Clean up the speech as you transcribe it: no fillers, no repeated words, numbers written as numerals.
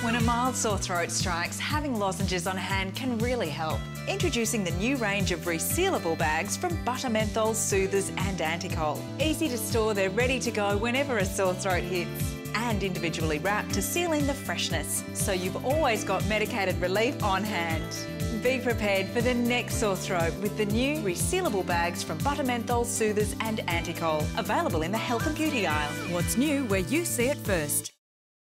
When a mild sore throat strikes, having lozenges on hand can really help. Introducing the new range of resealable bags from Butter Menthol, Soothers and Anticol. Easy to store, they're ready to go whenever a sore throat hits. And individually wrapped to seal in the freshness, so you've always got medicated relief on hand. Be prepared for the next sore throat with the new resealable bags from Butter Menthol, Soothers and Anticol. Available in the health and beauty aisle. What's new where you see it first.